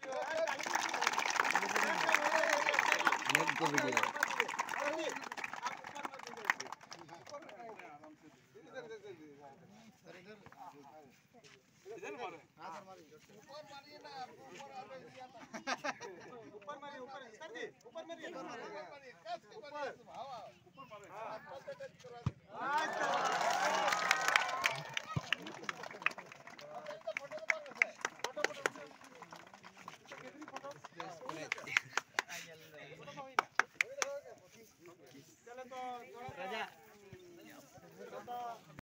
next को video इधर मारो ऊपर मारिए ना ऊपर मारिए ऊपर सर जी ऊपर मारिए कस के मारिए ऊपर मारो हां